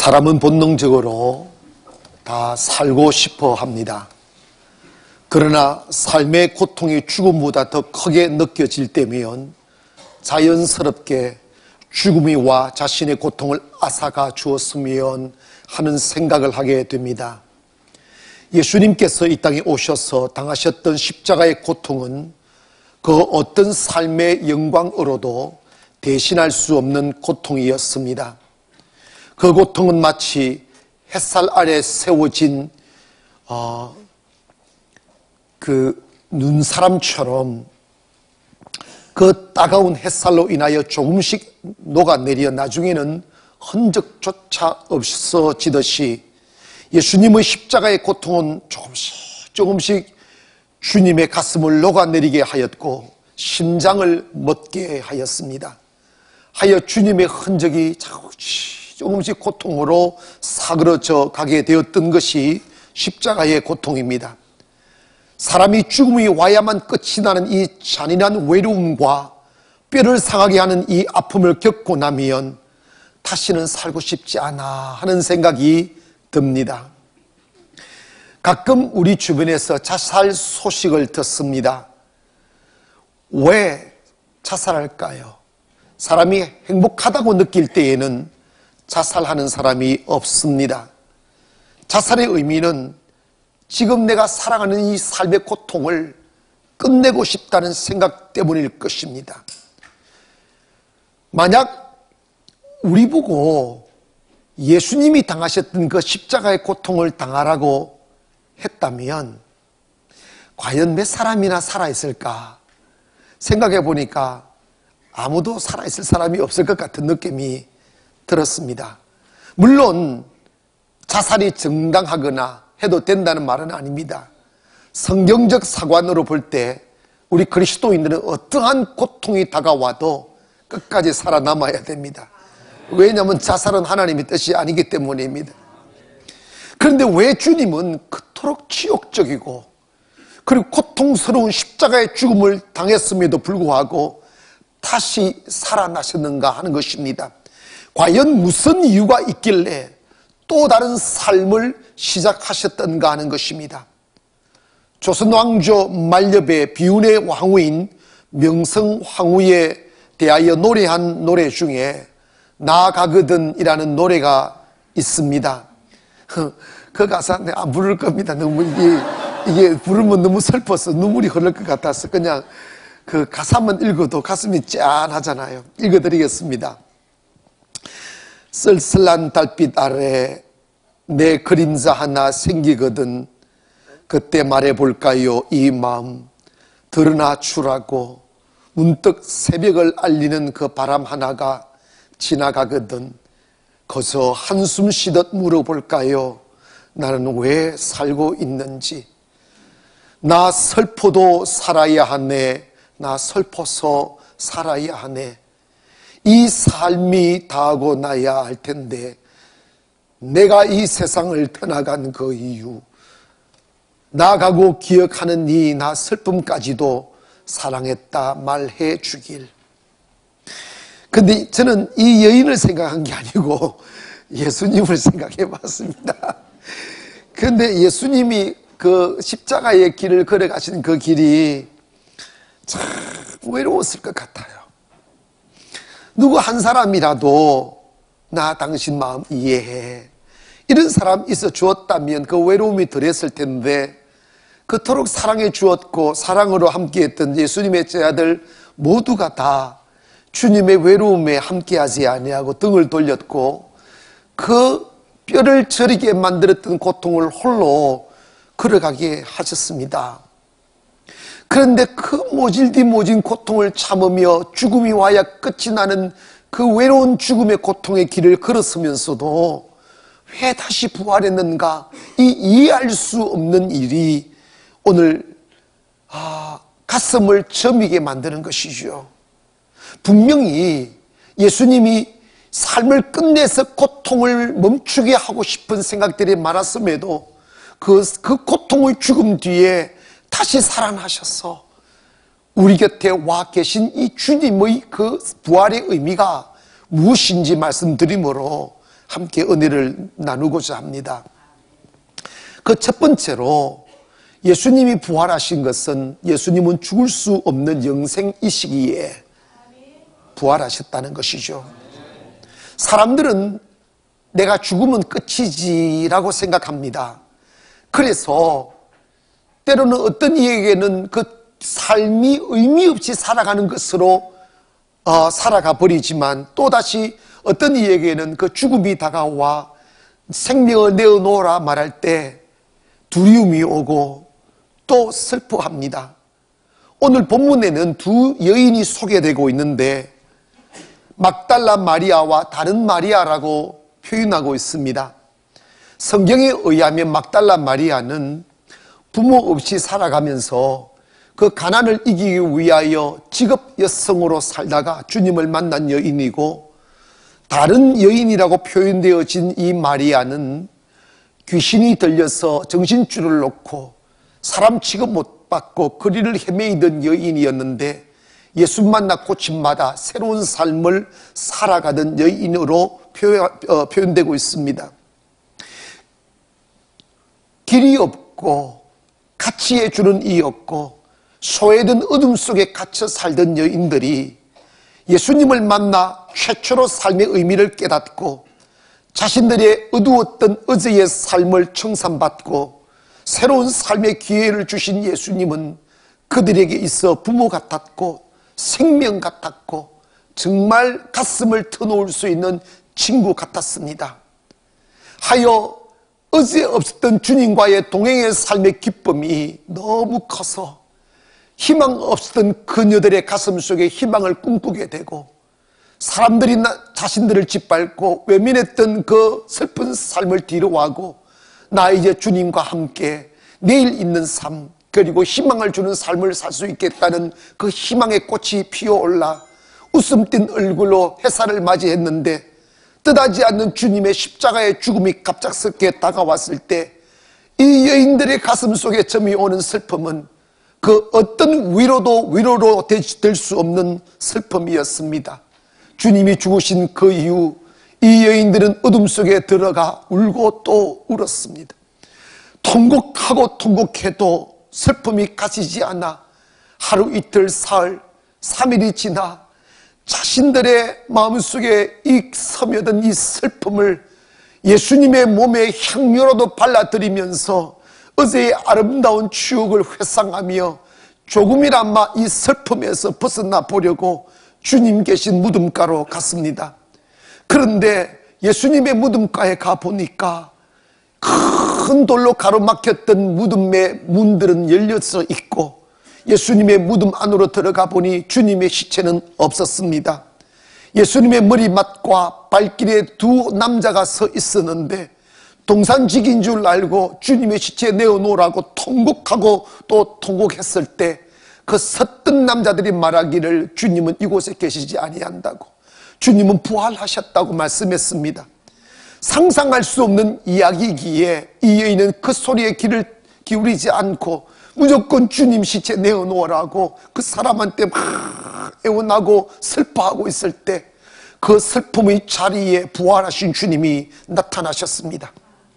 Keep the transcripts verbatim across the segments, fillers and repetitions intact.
사람은 본능적으로 다 살고 싶어 합니다. 그러나 삶의 고통이 죽음보다 더 크게 느껴질 때면 자연스럽게 죽음이 와 자신의 고통을 앗아가 주었으면 하는 생각을 하게 됩니다. 예수님께서 이 땅에 오셔서 당하셨던 십자가의 고통은 그 어떤 삶의 영광으로도 대신할 수 없는 고통이었습니다. 그 고통은 마치 햇살 아래 세워진 어, 그 눈사람처럼 그 따가운 햇살로 인하여 조금씩 녹아내려 나중에는 흔적조차 없어지듯이 예수님의 십자가의 고통은 조금씩 조금씩 주님의 가슴을 녹아내리게 하였고 심장을 멎게 하였습니다. 하여 주님의 흔적이 조금씩 조금씩 고통으로 사그러져 가게 되었던 것이 십자가의 고통입니다. 사람이 죽음이 와야만 끝이 나는 이 잔인한 외로움과 뼈를 상하게 하는 이 아픔을 겪고 나면 다시는 살고 싶지 않아 하는 생각이 듭니다. 가끔 우리 주변에서 자살 소식을 듣습니다. 왜 자살할까요? 사람이 행복하다고 느낄 때에는 자살하는 사람이 없습니다. 자살의 의미는 지금 내가 살아가는 이 삶의 고통을 끝내고 싶다는 생각 때문일 것입니다. 만약 우리 보고 예수님이 당하셨던 그 십자가의 고통을 당하라고 했다면 과연 몇 사람이나 살아있을까 생각해 보니까 아무도 살아있을 사람이 없을 것 같은 느낌이 들었습니다. 물론 자살이 정당하거나 해도 된다는 말은 아닙니다. 성경적 사관으로 볼 때 우리 그리스도인들은 어떠한 고통이 다가와도 끝까지 살아남아야 됩니다. 왜냐하면 자살은 하나님의 뜻이 아니기 때문입니다. 그런데 왜 주님은 그토록 치욕적이고 그리고 고통스러운 십자가의 죽음을 당했음에도 불구하고 다시 살아나셨는가 하는 것입니다. 과연 무슨 이유가 있길래 또 다른 삶을 시작하셨던가 하는 것입니다. 조선 왕조 만렵의 비운의 왕후인 명성황후에 대하여 노래한 노래 중에 나가거든 이라는 노래가 있습니다. 그 가사 내가 안 부를 겁니다. 너무 이게, 이게 부르면 너무 슬퍼서 눈물이 흐를 것 같아서 그냥 그 가사만 읽어도 가슴이 짠하잖아요. 읽어드리겠습니다. 쓸쓸한 달빛 아래 내 그림자 하나 생기거든 그때 말해볼까요 이 마음 드러나 주라고 문득 새벽을 알리는 그 바람 하나가 지나가거든 거기서 한숨 쉬듯 물어볼까요 나는 왜 살고 있는지 나 슬퍼도 살아야 하네 나 슬퍼서 살아야 하네 이 삶이 다하고 나야 할 텐데 내가 이 세상을 떠나간 그 이유 나가고 기억하는 이 나 슬픔까지도 사랑했다 말해 주길. 근데 저는 이 여인을 생각한 게 아니고 예수님을 생각해 봤습니다. 그런데 예수님이 그 십자가의 길을 걸어가신 그 길이 참 외로웠을 것 같아요. 누구 한 사람이라도 나 당신 마음 이해해 이런 사람 있어 주었다면 그 외로움이 덜했을 텐데 그토록 사랑해 주었고 사랑으로 함께했던 예수님의 제자들 모두가 다 주님의 외로움에 함께하지 아니하고 등을 돌렸고 그 뼈를 저리게 만들었던 고통을 홀로 걸어가게 하셨습니다. 그런데 그 모질디 모진 고통을 참으며 죽음이 와야 끝이 나는 그 외로운 죽음의 고통의 길을 걸었으면서도 왜 다시 부활했는가 이 이해할 수 없는 일이 오늘 아, 가슴을 저미게 만드는 것이죠. 분명히 예수님이 삶을 끝내서 고통을 멈추게 하고 싶은 생각들이 많았음에도 그, 그 고통의 죽음 뒤에 다시 살아나셔서 우리 곁에 와 계신 이 주님의 그 부활의 의미가 무엇인지 말씀드리므로 함께 은혜를 나누고자 합니다. 그 첫 번째로 예수님이 부활하신 것은 예수님은 죽을 수 없는 영생이시기에 부활하셨다는 것이죠. 사람들은 내가 죽으면 끝이지라고 생각합니다. 그래서 때로는 어떤 이에게는 그 삶이 의미 없이 살아가는 것으로 어, 살아가 버리지만, 또다시 어떤 이에게는 그 죽음이 다가와 생명을 내어놓으라 말할 때 두려움이 오고 또 슬퍼합니다. 오늘 본문에는 두 여인이 소개되고 있는데 막달라 마리아와 다른 마리아라고 표현하고 있습니다. 성경에 의하면 막달라 마리아는 부모 없이 살아가면서 그 가난을 이기기 위하여 직업 여성으로 살다가 주님을 만난 여인이고, 다른 여인이라고 표현되어진 이 마리아는 귀신이 들려서 정신줄을 놓고 사람 취급 못 받고 거리를 헤매이던 여인이었는데 예수 만나 고침마다 새로운 삶을 살아가던 여인으로 표현, 어, 표현되고 있습니다. 길이 없고 가치에 주는 이 없고 소외된 어둠 속에 갇혀 살던 여인들이 예수님을 만나 최초로 삶의 의미를 깨닫고 자신들의 어두웠던 어제의 삶을 청산받고 새로운 삶의 기회를 주신 예수님은 그들에게 있어 부모 같았고 생명 같았고 정말 가슴을 터놓을 수 있는 친구 같았습니다. 하여 어제 없었던 주님과의 동행의 삶의 기쁨이 너무 커서 희망 없었던 그녀들의 가슴 속에 희망을 꿈꾸게 되고, 사람들이 자신들을 짓밟고 외면했던 그 슬픈 삶을 뒤로하고 나 이제 주님과 함께 내일 있는 삶, 그리고 희망을 주는 삶을 살 수 있겠다는 그 희망의 꽃이 피어올라 웃음 띤 얼굴로 회사를 맞이했는데, 뜻하지 않는 주님의 십자가의 죽음이 갑작스럽게 다가왔을 때 이 여인들의 가슴 속에 점이 오는 슬픔은 그 어떤 위로도 위로로 될 수 없는 슬픔이었습니다. 주님이 죽으신 그 이후 이 여인들은 어둠 속에 들어가 울고 또 울었습니다. 통곡하고 통곡해도 슬픔이 가시지 않아 하루 이틀 사흘 삼일이 지나 자신들의 마음속에 이 스며든 이 슬픔을 예수님의 몸에 향료로도 발라드리면서 어제의 아름다운 추억을 회상하며 조금이나마 이 슬픔에서 벗어나 보려고 주님 계신 무덤가로 갔습니다. 그런데 예수님의 무덤가에 가보니까 큰 돌로 가로막혔던 무덤의 문들은 열려서 있고, 예수님의 무덤 안으로 들어가 보니 주님의 시체는 없었습니다. 예수님의 머리맡과 발길에 두 남자가 서 있었는데 동산직인 줄 알고 주님의 시체 내어놓으라고 통곡하고 또 통곡했을 때 그 섰던 남자들이 말하기를 주님은 이곳에 계시지 아니한다고, 주님은 부활하셨다고 말씀했습니다. 상상할 수 없는 이야기이기에 이 여인은 그 소리에 귀를 기울이지 않고 무조건 주님 시체 내어놓으라고 그 사람한테 막 애원하고 슬퍼하고 있을 때 그 슬픔의 자리에 부활하신 주님이 나타나셨습니다.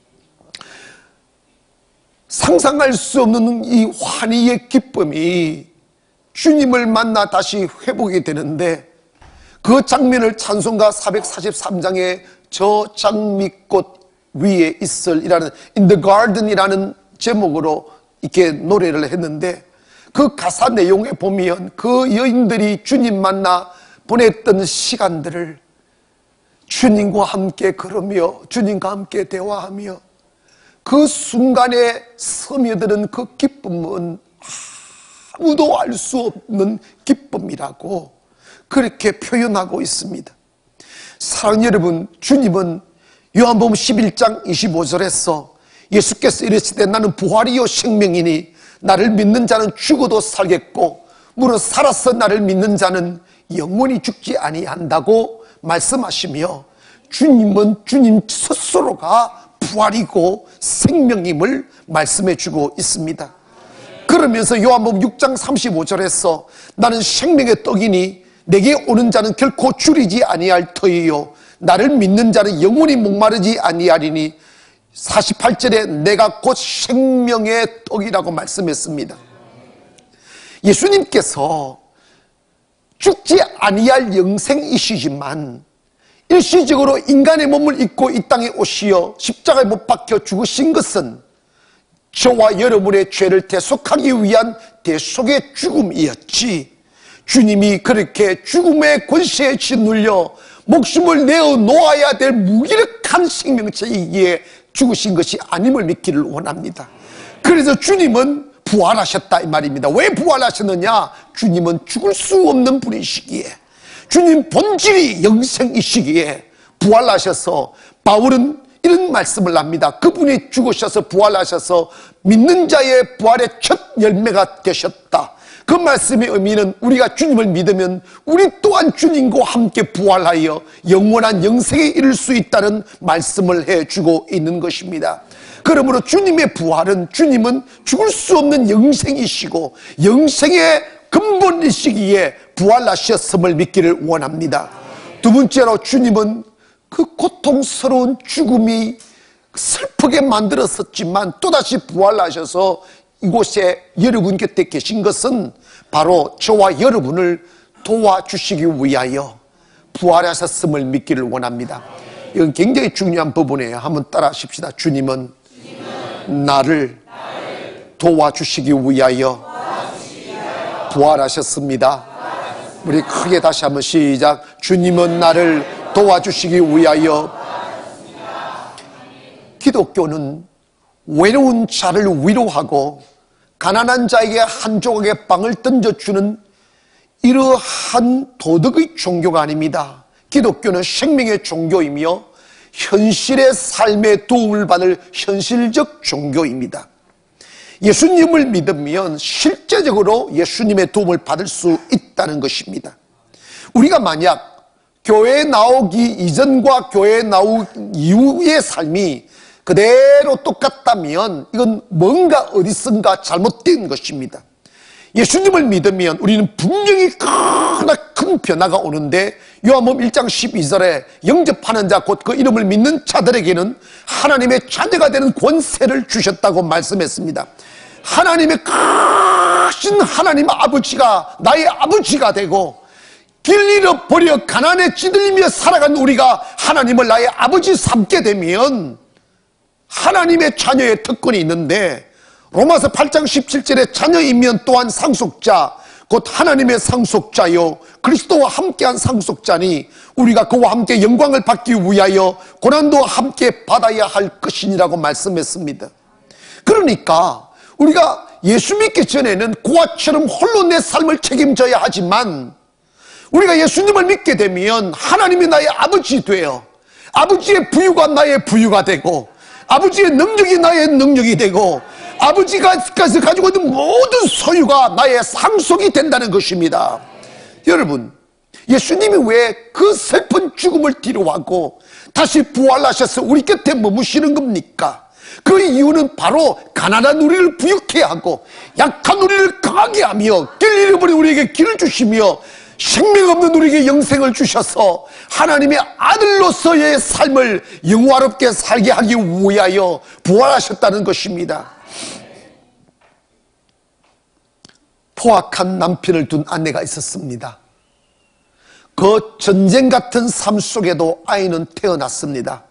상상할 수 없는 이 환희의 기쁨이 주님을 만나 다시 회복이 되는데, 그 장면을 찬송가 사백사십삼 장에 저 장미꽃 위에 있을이라는 In the Garden이라는 제목으로 이렇게 노래를 했는데, 그 가사 내용에 보면 그 여인들이 주님 만나 보냈던 시간들을 주님과 함께 걸으며 주님과 함께 대화하며 그 순간에 스며드는 그 기쁨은 아무도 알 수 없는 기쁨이라고 그렇게 표현하고 있습니다. 사랑하는 여러분, 주님은 요한복음 십일 장 이십오 절에서 예수께서 이르시되 나는 부활이요 생명이니 나를 믿는 자는 죽어도 살겠고 무릇 살아서 나를 믿는 자는 영원히 죽지 아니한다고 말씀하시며, 주님은 주님 스스로가 부활이고 생명임을 말씀해 주고 있습니다. 그러면서 요한복음 육 장 삼십오 절에서 나는 생명의 떡이니 내게 오는 자는 결코 줄이지 아니할 터이요 나를 믿는 자는 영원히 목마르지 아니하리니 사십팔 절에 내가 곧 생명의 떡이라고 말씀했습니다. 예수님께서 죽지 아니할 영생이시지만 일시적으로 인간의 몸을 입고 이 땅에 오시어 십자가에 못 박혀 죽으신 것은 저와 여러분의 죄를 대속하기 위한 대속의 죽음이었지, 주님이 그렇게 죽음의 권세에 짓눌려 목숨을 내어 놓아야 될 무기력한 생명체이기에 죽으신 것이 아님을 믿기를 원합니다. 그래서 주님은 부활하셨다 이 말입니다. 왜 부활하셨느냐? 주님은 죽을 수 없는 분이시기에, 주님 본질이 영생이시기에 부활하셔서, 바울은 이런 말씀을 합니다. 그분이 죽으셔서 부활하셔서 믿는 자의 부활의 첫 열매가 되셨다. 그 말씀의 의미는 우리가 주님을 믿으면 우리 또한 주님과 함께 부활하여 영원한 영생에 이를 수 있다는 말씀을 해주고 있는 것입니다. 그러므로 주님의 부활은, 주님은 죽을 수 없는 영생이시고 영생의 근본이시기에 부활하셨음을 믿기를 원합니다. 두 번째로, 주님은 그 고통스러운 죽음이 슬프게 만들었었지만 또다시 부활하셔서 이곳에 여러분 곁에 계신 것은 바로 저와 여러분을 도와주시기 위하여 부활하셨음을 믿기를 원합니다. 이건 굉장히 중요한 부분이에요. 한번 따라 하십시다. 주님은, 주님은 나를, 나를 도와주시기 위하여, 도와주시기 위하여 부활하셨습니다. 부활하셨습니다. 우리 크게 다시 한번 시작. 주님은 나를 도와주시기 위하여. 부활하셨습니다. 기독교는 외로운 자를 위로하고 가난한 자에게 한 조각의 빵을 던져주는 이러한 도덕의 종교가 아닙니다. 기독교는 생명의 종교이며 현실의 삶에 도움을 받을 현실적 종교입니다. 예수님을 믿으면 실제적으로 예수님의 도움을 받을 수 있다는 것입니다. 우리가 만약 교회에 나오기 이전과 교회에 나오기 이후의 삶이 그대로 똑같다면 이건 뭔가 어디선가 잘못된 것입니다. 예수님을 믿으면 우리는 분명히 크나 큰 변화가 오는데, 요한복음 일 장 십이 절에 영접하는 자 곧 그 이름을 믿는 자들에게는 하나님의 자녀가 되는 권세를 주셨다고 말씀했습니다. 하나님의 크신 하나님 아버지가 나의 아버지가 되고, 길 잃어버려 가난에 찌들리며 살아간 우리가 하나님을 나의 아버지 삼게 되면 하나님의 자녀의 특권이 있는데, 로마서 팔 장 십칠 절에 자녀이면 또한 상속자 곧 하나님의 상속자요 그리스도와 함께한 상속자니 우리가 그와 함께 영광을 받기 위하여 고난도 함께 받아야 할 것이니라고 말씀했습니다. 그러니까 우리가 예수 믿기 전에는 고아처럼 홀로 내 삶을 책임져야 하지만, 우리가 예수님을 믿게 되면 하나님이 나의 아버지 되어 아버지의 부유가 나의 부유가 되고 아버지의 능력이 나의 능력이 되고 아버지가 가지고 있는 모든 소유가 나의 상속이 된다는 것입니다. 여러분, 예수님이 왜 그 슬픈 죽음을 뒤로하고 다시 부활하셔서 우리 곁에 머무시는 겁니까? 그 이유는 바로 가난한 우리를 부유케 하고 약한 우리를 강하게 하며 길 잃어버린 우리에게 길을 주시며 생명 없는 우리에게 영생을 주셔서 하나님의 아들로서의 삶을 영화롭게 살게 하기 위하여 부활하셨다는 것입니다. 포악한 남편을 둔 아내가 있었습니다. 그 전쟁 같은 삶 속에도 아이는 태어났습니다.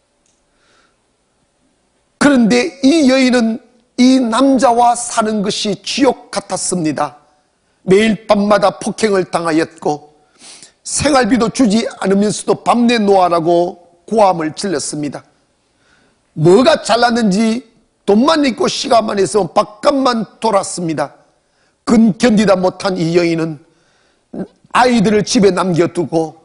그런데 이 여인은 이 남자와 사는 것이 지옥 같았습니다. 매일 밤마다 폭행을 당하였고 생활비도 주지 않으면서도 밤 내놓으라고 고함을 질렀습니다. 뭐가 잘났는지 돈만 있고 시간만 있으면 바깥만 돌았습니다. 근 견디다 못한 이 여인은 아이들을 집에 남겨두고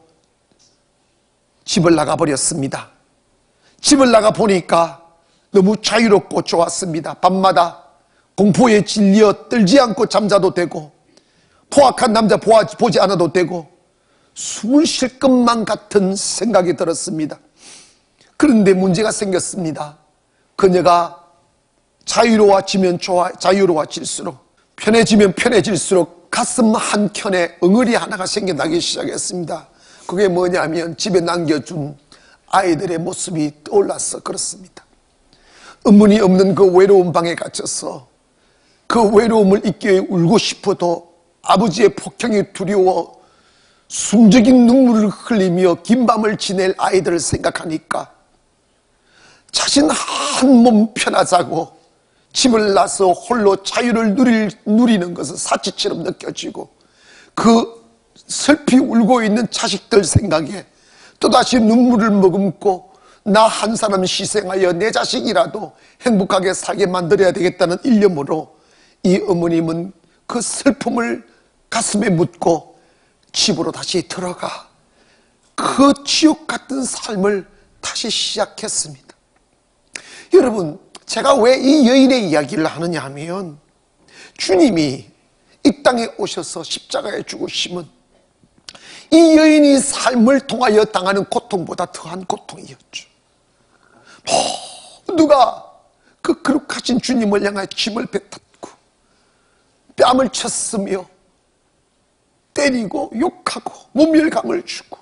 집을 나가버렸습니다. 집을 나가 보니까 너무 자유롭고 좋았습니다. 밤마다 공포에 질려 떨지 않고 잠자도 되고 포악한 남자 보지 않아도 되고 숨을 쉴 것만 같은 생각이 들었습니다. 그런데 문제가 생겼습니다. 그녀가 자유로워지면 좋아, 자유로워질수록 편해지면 편해질수록 가슴 한켠에 엉어리 하나가 생겨나기 시작했습니다. 그게 뭐냐면 집에 남겨준 아이들의 모습이 떠올라서 그렇습니다. 어머니 없는 그 외로운 방에 갇혀서 그 외로움을 잊기 위해 울고 싶어도 아버지의 폭행이 두려워 숨죽인 눈물을 흘리며 긴 밤을 지낼 아이들을 생각하니까 자신 한 몸 편하자고 집을 나서 홀로 자유를 누릴, 누리는 것은 사치처럼 느껴지고 그 슬피 울고 있는 자식들 생각에 또다시 눈물을 머금고 나 한 사람 희생하여 내 자식이라도 행복하게 살게 만들어야 되겠다는 일념으로 이 어머님은 그 슬픔을 가슴에 묻고 집으로 다시 들어가 그 지옥 같은 삶을 다시 시작했습니다. 여러분, 제가 왜 이 여인의 이야기를 하느냐 하면 주님이 이 땅에 오셔서 십자가에 죽으심은 이 여인이 삶을 통하여 당하는 고통보다 더한 고통이었죠. 모두가 그 거룩하신 주님을 향하여 침을 뱉었고 뺨을 쳤으며 때리고 욕하고 모멸감을 주고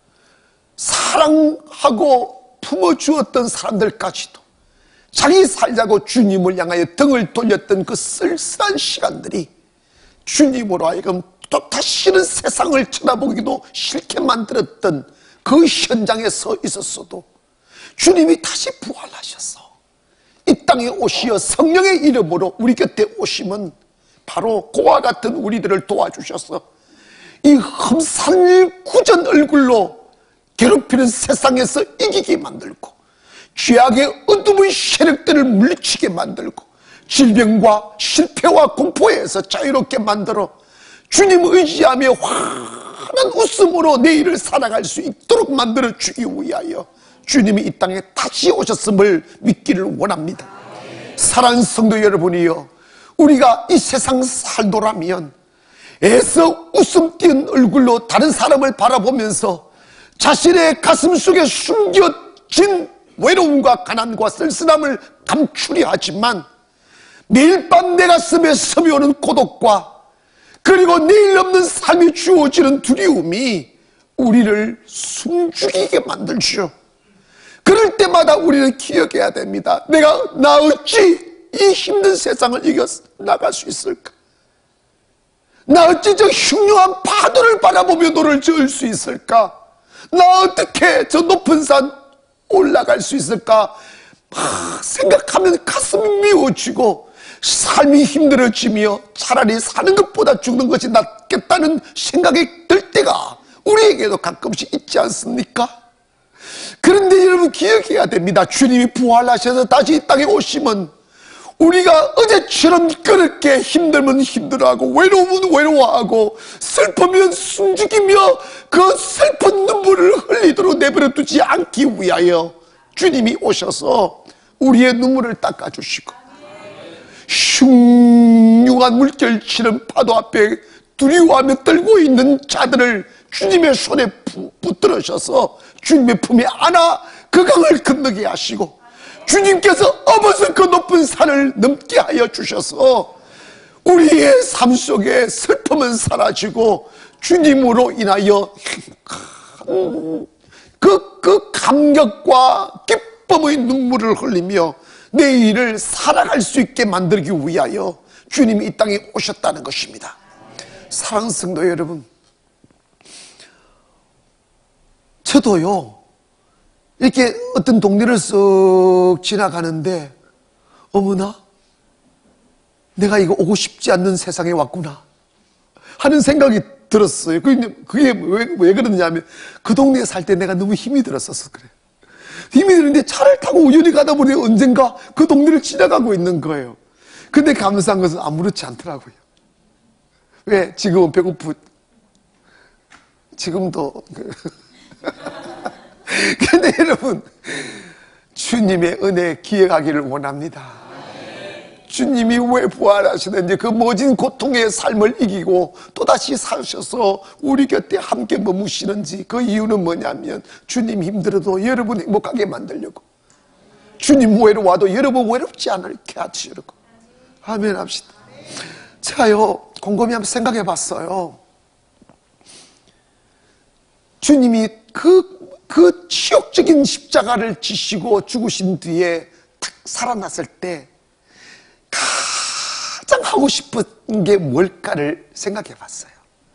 사랑하고 품어주었던 사람들까지도 자기 살자고 주님을 향하여 등을 돌렸던 그 쓸쓸한 시간들이 주님으로 하여금 또 다시는 세상을 쳐다보기도 싫게 만들었던 그 현장에 서 있었어도 주님이 다시 부활하셔서 이 땅에 오시어 성령의 이름으로 우리 곁에 오시면 바로 그와 같은 우리들을 도와주셔서 이 험산일구전 얼굴로 괴롭히는 세상에서 이기게 만들고 죄악의 어둠의 세력들을 물리치게 만들고 질병과 실패와 공포에서 자유롭게 만들어 주님 의지하며 환한 웃음으로 내일을 살아갈 수 있도록 만들어주기 위하여 주님이 이 땅에 다시 오셨음을 믿기를 원합니다. 사랑하는 성도 여러분이여, 우리가 이 세상 살도라면 애써 웃음 띄은 얼굴로 다른 사람을 바라보면서 자신의 가슴 속에 숨겨진 외로움과 가난과 쓸쓸함을 감추려 하지만 매일 밤 내 가슴에 스며오는 고독과 그리고 내일 없는 삶이 주어지는 두려움이 우리를 숨죽이게 만들죠. 그럴 때마다 우리는 기억해야 됩니다. 내가 나 어찌 이 힘든 세상을 이겨 나갈 수 있을까? 나 어찌 저 흉흉한 파도를 바라보며 노를 저을 수 있을까? 나 어떻게 저 높은 산 올라갈 수 있을까? 막 생각하면 가슴이 미워지고 삶이 힘들어지며 차라리 사는 것보다 죽는 것이 낫겠다는 생각이 들 때가 우리에게도 가끔씩 있지 않습니까? 그런데 여러분 기억해야 됩니다. 주님이 부활하셔서 다시 이 땅에 오시면 우리가 어제처럼 그렇게 힘들면 힘들어하고 외로우면 외로워하고 슬프면 숨죽이며 그 슬픈 눈물을 흘리도록 내버려 두지 않기 위하여 주님이 오셔서 우리의 눈물을 닦아주시고 흉흉한 물결치는 파도 앞에 두려워하며 떨고 있는 자들을 주님의 손에 붙들으셔서 주님의 품에 안아 그 강을 건너게 하시고 주님께서 업어서 그 높은 산을 넘게 하여 주셔서 우리의 삶 속에 슬픔은 사라지고 주님으로 인하여 그, 그 감격과 기쁨의 눈물을 흘리며 내일을 살아갈 수 있게 만들기 위하여 주님이 이 땅에 오셨다는 것입니다. 사랑하는 성도 여러분, 저도요 이렇게 어떤 동네를 쓱 지나가는데 어머나 내가 이거 오고 싶지 않는 세상에 왔구나 하는 생각이 들었어요. 그게 왜, 왜 그러느냐면 그 동네에 살 때 내가 너무 힘이 들었어서 그래요. 힘이 드는데 차를 타고 우연히 가다 보니 언젠가 그 동네를 지나가고 있는 거예요. 근데 감사한 것은 아무렇지 않더라고요. 왜? 지금은 배고프 지금도 근데 여러분 주님의 은혜 기억하기를 원합니다. 주님이 왜 부활하시는지 그 모진 고통의 삶을 이기고 또다시 사셔서 우리 곁에 함께 머무시는지 그 이유는 뭐냐면 주님 힘들어도 여러분 행복하게 만들려고, 주님 외로워도 여러분 외롭지 않게 하시려고. 아멘 합시다. 제가요 곰곰이 한번 생각해 봤어요. 주님이 그, 그 치욕적인 십자가를 지시고 죽으신 뒤에 탁 살아났을 때 가장 하고 싶은 게 뭘까를 생각해 봤어요.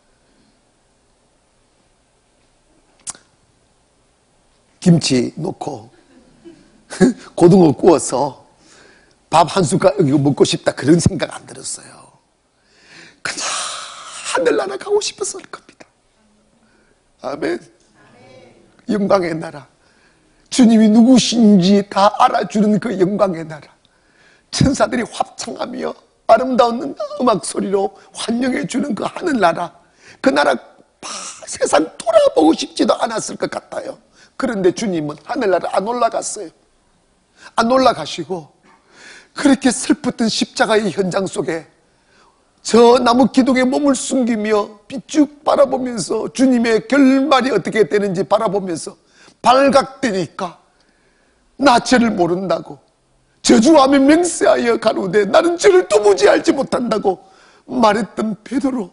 김치 넣고 고등어 구워서 밥 한 숟갈 먹고 싶다, 그런 생각 안 들었어요. 그냥 하늘나라 가고 싶었을 겁니다. 아멘. 영광의 나라, 주님이 누구신지 다 알아주는 그 영광의 나라, 천사들이 합창하며 아름다운 음악 소리로 환영해 주는 그 하늘나라, 그 나라 세상 돌아보고 싶지도 않았을 것 같아요. 그런데 주님은 하늘나라 안 올라갔어요. 안 올라가시고 그렇게 슬펐던 십자가의 현장 속에 저 나무 기둥에 몸을 숨기며 삐쭉 바라보면서 주님의 결말이 어떻게 되는지 바라보면서 발각되니까 나 죄를 모른다고 저주하며 맹세하여 가로되 나는 죄를 도무지 알지 못한다고 말했던 베드로,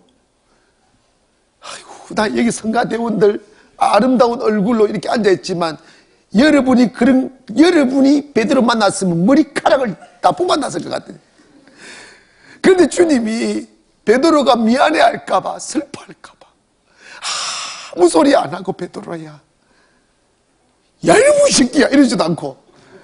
아이고, 나 여기 성가대원들 아름다운 얼굴로 이렇게 앉아있지만 여러분이 그런 여러분이 베드로 만났으면 머리카락을 다 뽑아놨을 것 같아요. 그런데 주님이 베드로가 미안해할까봐, 슬퍼할까봐 아무 소리 안 하고 베드로야, 야 이놈의 새끼야 이러지도 않고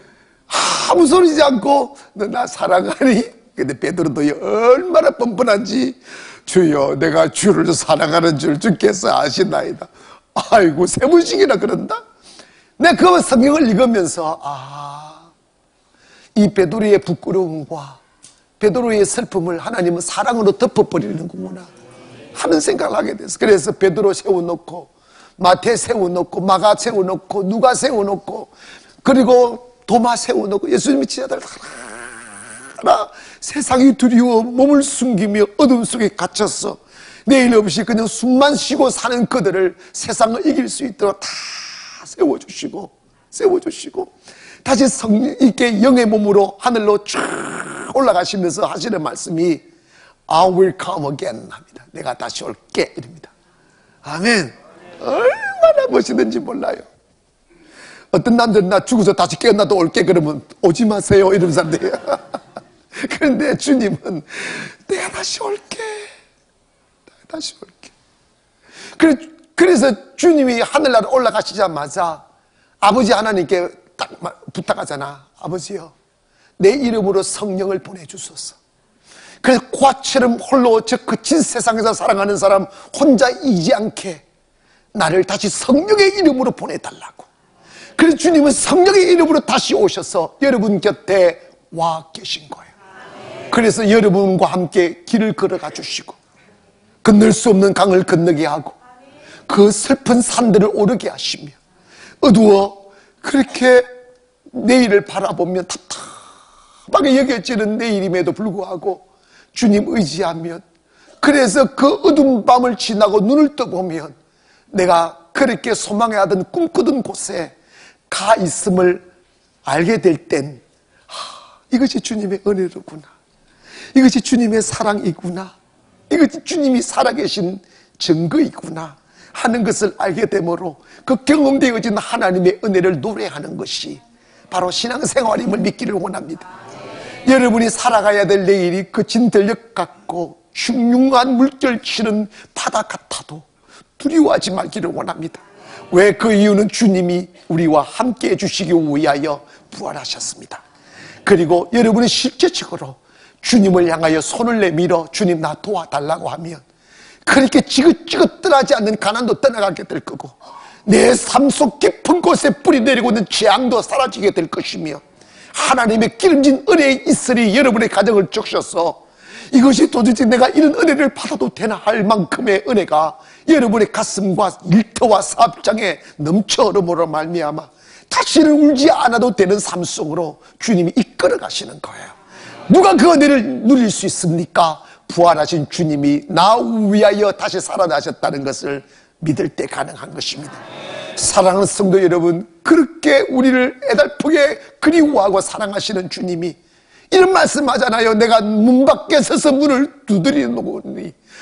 아무 소리지 않고 너 나 사랑하니? 근데 베드로도 얼마나 뻔뻔한지, 주여 내가 주를 사랑하는 줄 주께서 아시나이다. 아이고, 세 번씩이나 그런다? 내가 그 성경을 읽으면서 아, 이 베드로의 부끄러움과 베드로의 슬픔을 하나님은 사랑으로 덮어버리는구나 하는 생각을 하게 됐어. 그래서 베드로 세워놓고 마태 세워놓고 마가 세워놓고 누가 세워놓고 그리고 도마 세워놓고 예수님의 제자들 하나 세상이 두려워 몸을 숨기며 어둠 속에 갇혔어. 내일 없이 그냥 숨만 쉬고 사는 그들을 세상을 이길 수 있도록 다 세워주시고 세워주시고 다시 성령 있게 영의 몸으로 하늘로 쭉 올라가시면서 하시는 말씀이 I will come again 합니다. 내가 다시 올게 이럽니다. 아멘. 얼마나 멋있는지 몰라요. 어떤 남들은 나 죽어서 다시 깨어나도 올게 그러면 오지 마세요 이런 사람들이에요. 그런데 주님은 내가 다시 올게, 내가 다시 올게. 그래서 주님이 하늘나라 올라가시자마자 아버지 하나님께 딱 부탁하잖아. 아버지요, 내 이름으로 성령을 보내주소서. 그래서 과처럼 홀로 저 거친 세상에서 살아가는 사람 혼자 이지 않게 나를 다시 성령의 이름으로 보내달라고. 그래서 주님은 성령의 이름으로 다시 오셔서 여러분 곁에 와 계신 거예요. 그래서 여러분과 함께 길을 걸어가 주시고 건널 수 없는 강을 건너게 하고 그 슬픈 산들을 오르게 하시며 어두워 그렇게 내일을 바라보면 답답하게 여겨지는 내일임에도 불구하고 주님 의지하면, 그래서 그 어두운 밤을 지나고 눈을 떠보면 내가 그렇게 소망해하던 꿈꾸던 곳에 가 있음을 알게 될 땐 이것이 주님의 은혜로구나, 이것이 주님의 사랑이구나, 이것이 주님이 살아계신 증거이구나 하는 것을 알게 되므로 그 경험되어진 하나님의 은혜를 노래하는 것이 바로 신앙생활임을 믿기를 원합니다. 여러분이 살아가야 될 내일이 거친 들녘 같고 흉흉한 물결 치는 바다 같아도 두려워하지 말기를 원합니다. 왜? 그 이유는 주님이 우리와 함께 해주시기 위하여 부활하셨습니다. 그리고 여러분이 실제적으로 주님을 향하여 손을 내밀어 주님 나 도와달라고 하면 그렇게 지긋지긋하지 않는 가난도 떠나가게 될 거고 내 삶 속 깊은 곳에 뿌리 내리고 있는 재앙도 사라지게 될 것이며 하나님의 기름진 은혜의 이슬이 여러분의 가정을 적셔서 이것이 도대체 내가 이런 은혜를 받아도 되나 할 만큼의 은혜가 여러분의 가슴과 일터와 사업장에 넘쳐 흐름으로 말미암아 다시는 울지 않아도 되는 삶 속으로 주님이 이끌어 가시는 거예요. 누가 그 은혜를 누릴 수 있습니까? 부활하신 주님이 나 위하여 다시 살아나셨다는 것을 믿을 때 가능한 것입니다. 사랑하는 성도 여러분, 그렇게 우리를 애달프게 그리워하고 사랑하시는 주님이 이런 말씀 하잖아요. 내가 문 밖에 서서 문을 두드리노니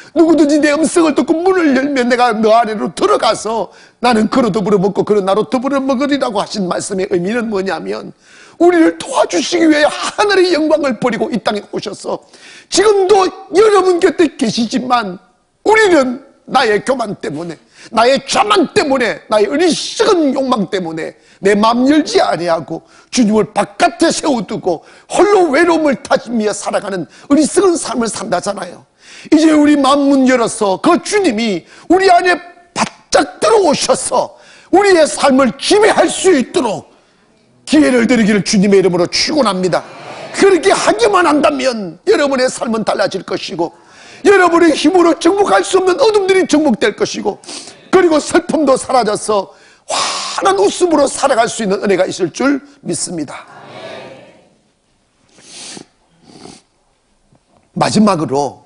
누구든지 내 음성을 듣고 문을 열면 내가 너 아래로 들어가서 나는 그로 더불어 먹고 그로 나로 더불어 먹으리라고 하신 말씀의 의미는 뭐냐면, 우리를 도와주시기 위해 하늘의 영광을 버리고 이 땅에 오셔서 지금도 여러분 곁에 계시지만, 우리는 나의 교만 때문에, 나의 자만 때문에, 나의 어리석은 욕망 때문에 내 마음 열지 아니하고 주님을 바깥에 세워두고 홀로 외로움을 타지며 살아가는 어리석은 삶을 산다잖아요. 이제 우리 마음 문 열어서 그 주님이 우리 안에 바짝 들어오셔서 우리의 삶을 지배할 수 있도록 기회를 드리기를 주님의 이름으로 축원합니다. 그렇게 하기만 한다면 여러분의 삶은 달라질 것이고, 여러분의 힘으로 정복할 수 없는 어둠들이 정복될 것이고, 그리고 슬픔도 사라져서 환한 웃음으로 살아갈 수 있는 은혜가 있을 줄 믿습니다. 마지막으로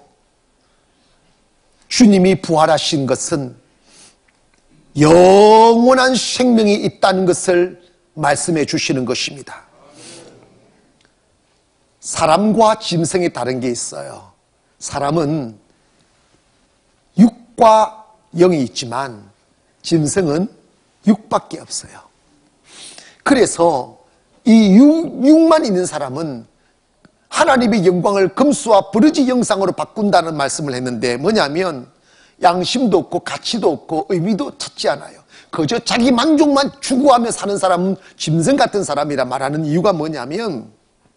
주님이 부활하신 것은 영원한 생명이 있다는 것을 말씀해 주시는 것입니다. 사람과 짐승에 다른 게 있어요. 사람은 육과 영이 있지만 짐승은 육밖에 없어요. 그래서 이 육, 육만 있는 사람은 하나님의 영광을 금수와 버러지 형상으로 바꾼다는 말씀을 했는데, 뭐냐면 양심도 없고 가치도 없고 의미도 찾지 않아요. 그저 자기 만족만 추구하며 사는 사람은 짐승 같은 사람이라 말하는 이유가 뭐냐면,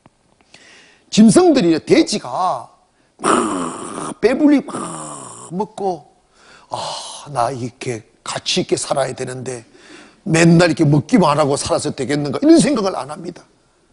짐승들이, 돼지가 막 배불리 막 먹고, 아, 나 이렇게 가치 있게 살아야 되는데 맨날 이렇게 먹기만 하고 살아서 되겠는가, 이런 생각을 안 합니다.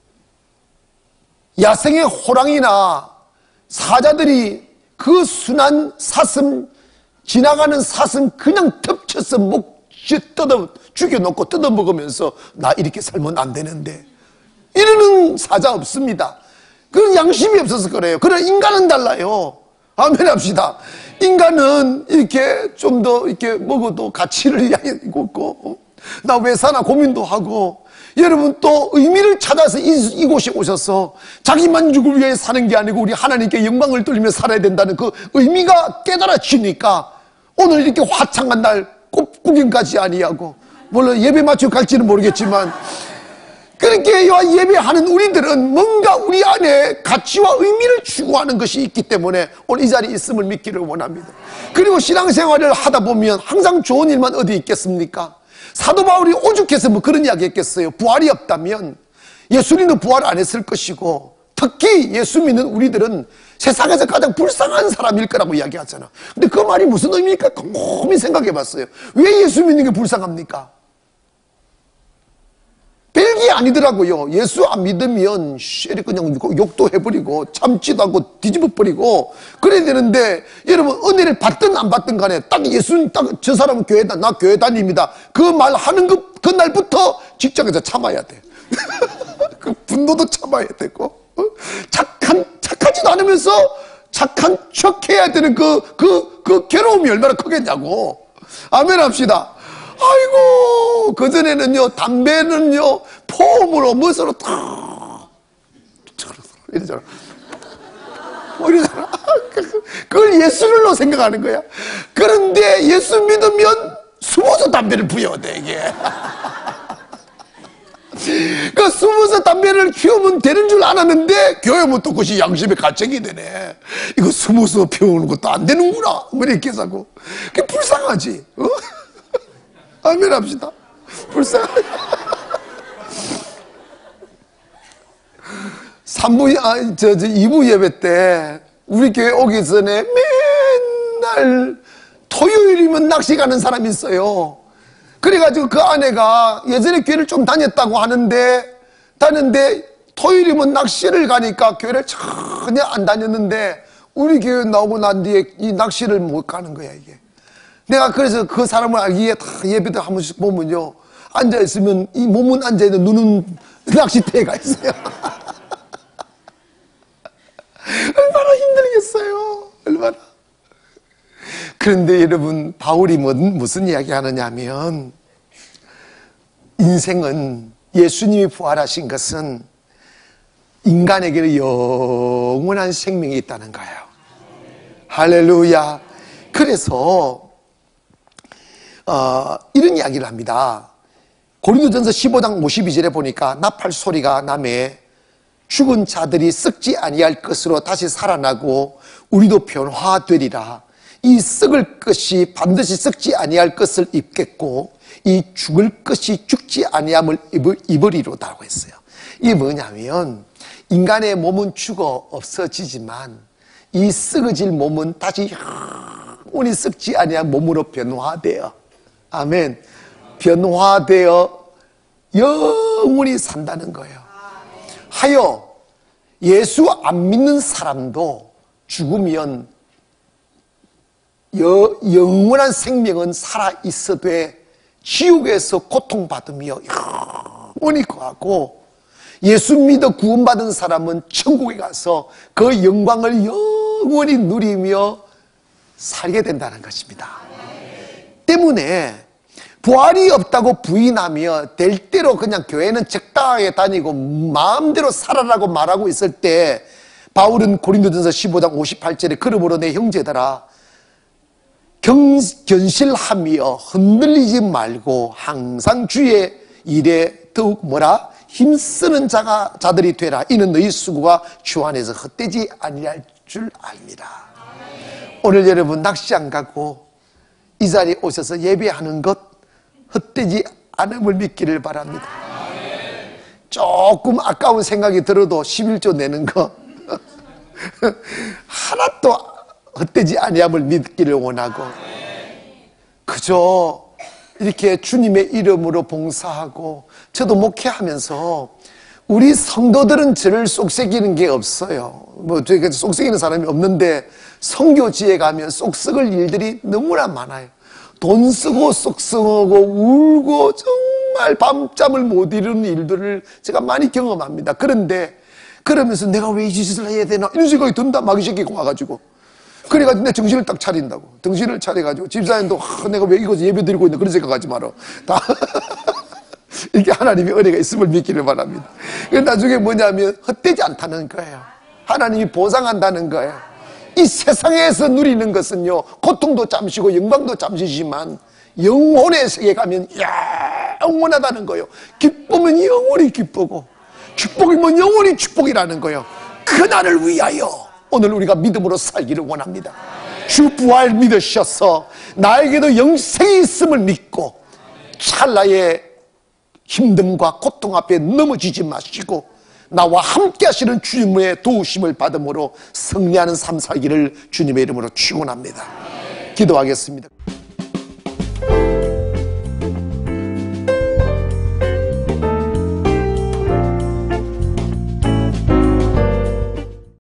야생의 호랑이나 사자들이 그 순한 사슴, 지나가는 사슴 그냥 덮쳐서 목 뜯어 죽여놓고 뜯어 먹으면서 나 이렇게 살면 안 되는데, 이러는 사자 없습니다. 그건 양심이 없어서 그래요. 그러나 인간은 달라요. 아멘 합시다. 인간은 이렇게 좀 더 이렇게 먹어도 가치를 있고, 나 왜 사나 고민도 하고, 여러분 또 의미를 찾아서 이, 이곳에 오셔서 자기 만족을 위해 사는 게 아니고 우리 하나님께 영광을 돌리며 살아야 된다는 그 의미가 깨달아지니까 오늘 이렇게 화창한 날 꽃 구경까지 아니하고, 물론 예배 맞춰 갈지는 모르겠지만 그렇게 예배하는 우리들은 뭔가 우리 안에 가치와 의미를 추구하는 것이 있기 때문에 오늘 이 자리에 있음을 믿기를 원합니다. 그리고 신앙생활을 하다 보면 항상 좋은 일만 어디 있겠습니까? 사도 바울이 오죽해서 뭐 그런 이야기 했겠어요. 부활이 없다면 예수님도 부활 안 했을 것이고, 특히 예수 믿는 우리들은 세상에서 가장 불쌍한 사람일 거라고 이야기하잖아. 근데 그 말이 무슨 의미일까 곰곰이 생각해 봤어요. 왜 예수 믿는 게 불쌍합니까? 별게 아니더라고요. 예수 안 믿으면 쉐리 그냥 욕도 해버리고 참지도 않고 뒤집어버리고 그래야 되는데, 여러분 은혜를 받든 안 받든 간에 딱 예수님, 딱 저 사람은 교회 다, 나 교회 다닙니다, 그 말 하는 그, 그날부터 직장에서 참아야 돼. 그 분노도 참아야 되고, 어? 착한, 착하지도 않으면서 착한 척 해야 되는 그, 그, 그 괴로움이 얼마나 크겠냐고. 아멘 합시다. 아이고, 그전에는요, 담배는요, 폼으로, 무엇으로 탁, 이러잖아. 이러잖아. 그걸 예수를로 생각하는 거야. 그런데 예수 믿으면 숨어서 담배를 피워야 돼, 이게. 그 숨어서 담배를 피우면 되는 줄 알았는데, 교회 오면 또 그것이 양심의 가책이 되네. 이거 숨어서 피우는 것도 안 되는구나. 뭐 이렇게 하고. 그게 불쌍하지. 어? 아멘 합시다. 불쌍하지. 삼 부, 아, 저, 저, 이 부 예배 때, 우리 교회 오기 전에 맨날 토요일이면 낚시 가는 사람이 있어요. 그래가지고 그 아내가 예전에 교회를 좀 다녔다고 하는데, 다녔는데, 토요일이면 낚시를 가니까 교회를 전혀 안 다녔는데, 우리 교회 나오고 난 뒤에 이 낚시를 못 가는 거야, 이게. 내가 그래서 그 사람을 알기에 다 예배 때 한 번씩 보면요, 앉아있으면 이 몸은 앉아있는 눈은 낚싯대가 있어요. 얼마나 힘들겠어요. 얼마나. 그런데 여러분, 바울이 무슨 이야기 하느냐 하면, 인생은, 예수님이 부활하신 것은 인간에게는 영원한 생명이 있다는 거예요. 할렐루야. 그래서 어, 이런 이야기를 합니다. 고린도전서 십오 장 오십이 절에 보니까 나팔 소리가 나매 죽은 자들이 썩지 아니할 것으로 다시 살아나고 우리도 변화되리라. 이 썩을 것이 반드시 썩지 아니할 것을 입겠고 이 죽을 것이 죽지 아니함을 입으리로다고 했어요. 이게 뭐냐면 인간의 몸은 죽어 없어지지만 이 썩어질 몸은 다시 영원히 썩지 아니한 몸으로 변화되어, 아멘, 변화되어 영원히 산다는 거예요. 하여 예수 안 믿는 사람도 죽으면 여, 영원한 생명은 살아있어되 지옥에서 고통받으며 영원히 거하고, 예수 믿어 구원받은 사람은 천국에 가서 그 영광을 영원히 누리며 살게 된다는 것입니다. 때문에 부활이 없다고 부인하며 될 대로 그냥 교회는 적당하게 다니고 마음대로 살아라고 말하고 있을 때 바울은 고린도전서 십오 장 오십팔 절에 그러므로 내 형제들아 경, 견실하며 흔들리지 말고 항상 주의 일에 더욱 뭐라? 힘쓰는 자가, 자들이 되라. 이는 너희 수고가 주 안에서 헛되지 아니할 줄 압니다. 오늘 여러분 낚시 안 가고 이 자리에 오셔서 예배하는 것 헛되지 않음을 믿기를 바랍니다. 조금 아까운 생각이 들어도 십일조 내는 거 하나도 헛되지 아니함을 믿기를 원하고, 그저 이렇게 주님의 이름으로 봉사하고, 저도 목회하면서 우리 성도들은 저를 쏙새기는 게 없어요. 뭐 저희가 쏙새기는 사람이 없는데 선교지에 가면 쏙썩을 일들이 너무나 많아요. 돈 쓰고 쏙썩하고 울고 정말 밤잠을 못 이루는 일들을 제가 많이 경험합니다. 그런데 그러면서 내가 왜 이 짓을 해야 되나 이런 생각이 든다. 마귀 새끼가 와가지고. 그래가지고 내 정신을 딱 차린다고. 정신을 차려가지고 집사님도 아, 내가 왜 이거 예배 드리고 있나 그런 생각하지 마라. 다 이렇게 하나님의 은혜가 있음을 믿기를 바랍니다. 나중에 뭐냐면 헛되지 않다는 거예요. 하나님이 보상한다는 거예요. 이 세상에서 누리는 것은요 고통도 잠시고 영광도 잠시지만 영혼의 세계에 가면 영원하다는 거예요. 기쁨은 영원히 기쁘고 축복이면 영원히 축복이라는 거예요. 그날을 위하여 오늘 우리가 믿음으로 살기를 원합니다. 주 부활 믿으셔서 나에게도 영생이 있음을 믿고 찰나의 힘듦과 고통 앞에 넘어지지 마시고 나와 함께 하시는 주님의 도우심을 받음으로 승리하는 삶 살기를 주님의 이름으로 축원합니다. 기도하겠습니다.